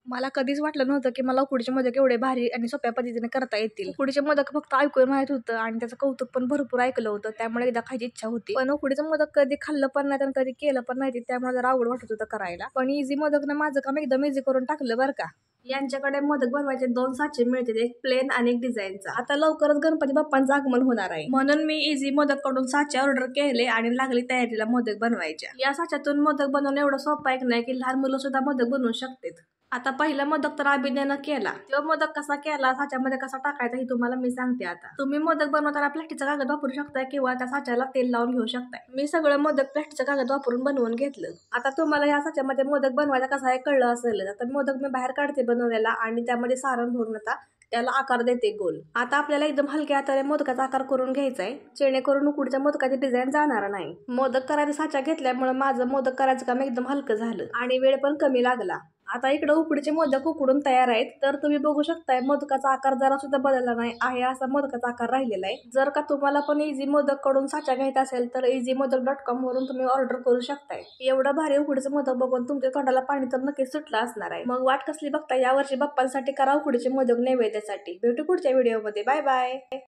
मला कधीच वाटलं नव्हतं की मला उकडीचे मोदक एवढे भारी आणि सोप्या पद्धतीने करता येतील. उकडीचे मोदक फक्त ऐकून माहित होतं आणि त्याचं कौतुक पण भरपूर ऐकलं होतं, त्यामुळे एकदा खायची इच्छा होती. पण उकडीचं मोदक कधी खाल्लं पण नाही आणि कधी केलं पण नाही, त्यामुळे जरा अवघड वाटत होतं करायला. पण इझी मोदकनं माझं काम एकदम इझी करून टाकलं बरं का. यांच्याकडे मोदक बनवायचे 2 साचे मिळतील, एक प्लेन आणि एक डिझाईनचा. आता लवकरच गणपती बाप्पांचं आगमन होणार आहे, म्हणून मी इझी मोदक कडून साचे ऑर्डर केले आणि लागली तयारीला मोदक बनवायच्या. या साच्यातून मोदक बनवणं एवढं सोपं आहे नाही की लहान मुलं सुद्धा मोदक बनवू शकतात. आता पहिला मोदक तर अभिनयानं केला, तो मोदक कसा केला, साच्यामध्ये कसा टाकायचा हे तुम्हाला मी सांगते. आता तुम्ही मोदक बनवताना प्लास्टिकचा कागद वापरू शकताय किंवा त्या साच्याला तेल लावून घेऊ शकताय. मी सगळं मोदक प्लास्टिकचा कागद वापरून बनवून घेतलं. आता तुम्हाला या साच्यामध्ये मोदक बनवायचा कसा आहे कळलं असेल. आता मोदक मी बाहेर काढते बनवलेला आणि त्यामध्ये सारण भरून आता त्याला आकार देते गोल. आता आपल्याला एकदम हलक्या हाताने मोदकाचा आकार करून घ्यायचा आहे, जेणेकरून उकडीच्या मोदकाची डिझाईन जाणार नाही. मोदक करायचा साचा घेतल्यामुळे माझं मोदक करायचं काम एकदम हलकं झालं आणि वेळ पण कमी लागला. आता इकडे उकडीचे मोदक उकडून तयार आहेत, तर तुम्ही बघू शकताय मोदकाचा आकार जरा सुद्धा बदलला नाही आहे, असा मोदकाचा आकार राहिलेला आहे. जर का तुम्हाला पण इझी मोदक कडून साचा घ्यायचा असेल तर easymodak.com वरून तुम्ही ऑर्डर करू शकताय. एवढं भारी उकडीचे मोदक बघून तुमच्या तोंडाला पाणी तर नक्कीच सुटलं असणार आहे. मग वाट कसली बघताय, यावर्षी बाप्पांसाठी करा उकडीचे मोदक नैवेद्यासाठी. भेटू पुढच्या व्हिडिओमध्ये. Bye bye.